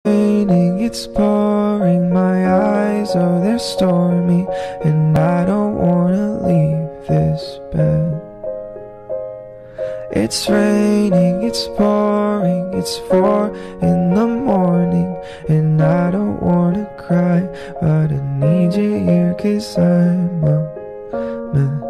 raining, it's pouring, my eyes, oh they're stormy, and I don't wanna leave this bed. It's raining, it's pouring, it's 4 in the morning, and I don't wanna cry, but I need you here 'cause I'm a mess.